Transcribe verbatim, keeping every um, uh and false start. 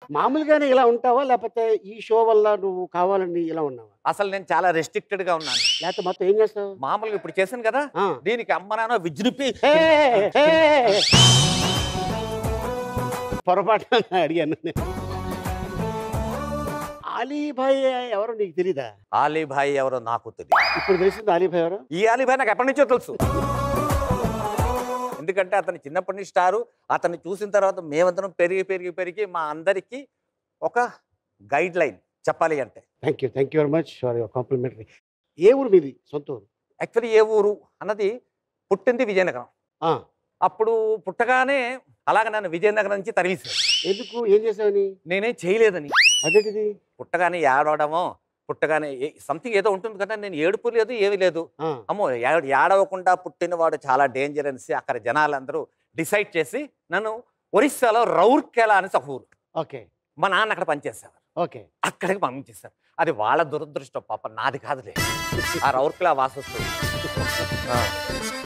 మామూలుగానే ఇలా ఉంటావా? లేపోతే ఈ షో వల్ల నువ్వు కావాలని ఇలా ఉన్నావా? అసలు నేను చాలా రెస్ట్రిక్టెడ్‌గా ఉన్నాను. లేతే మొత్తం ఏం చేస్తావు? మామూలుగా ఇప్పుడు చేశాను కదా! ఆ! దీనికి అమ్మ నాన్న విజృంభి ఏయ్! ఏయ్! పొరపాటున అడిగాను నేను. అలీభాయ్ ఎవరో నీకు తెలీదా? ఆలీభాయ్ ఎవరో నాకు తెలియదు. ఇప్పుడు తెలిసిందా అలీభాయ్ ఎవరో? ఈ ఆలీభాయ్ నాకు ఎప్పటి నుంచో తెలుసు. ఎందుకంటే అతను చిన్నప్పటి నుంచి స్టారు. అతన్ని చూసిన తర్వాత మేమందరం పెరిగి పెరిగి పెరిగి మా అందరికీ ఒక గైడ్ లైన్ చెప్పాలి అంటే. Thank you. Thank you very much for your complimentary. ఏ ఊరు మీది? సొంత ఊరు? యాక్చువల్లీ ఏ ఊరు అన్నది పుట్టింది విజయనగరం. ఆ! అప్పుడు పుట్టగానే అలాగ నన్ను విజయనగరం నుంచి తరిమేశారు. ఎందుకు? ఏం చేసావని? నేనేం చేయలేదని. అదేంటిది? పుట్టగానే ఏడవడమో పుట్టగానే సంథింగ్ ఏదో ఉంటుంది కదా, నేను ఏడుపు లేదు ఏమీ లేదు. ఆ! అమ్మో ఏడ ఏడవకుండా పుట్టినవాడు చాలా డేంజర్ అనేసి అక్కడ జనాలందరూ డిసైడ్ చేసి నన్ను ఒరిస్సాలో రౌర్కెలా అనేసి ఒక ఊరు, ఓకే. మా నాన్న అక్కడ పనిచేసేవారు, ఓకే. అక్కడికి పంపించేశారు. అది వాళ్ళ దురదృష్టం, పాప నాది కాదులే. ఆ రౌర్కెలా వాసొస్తుంది.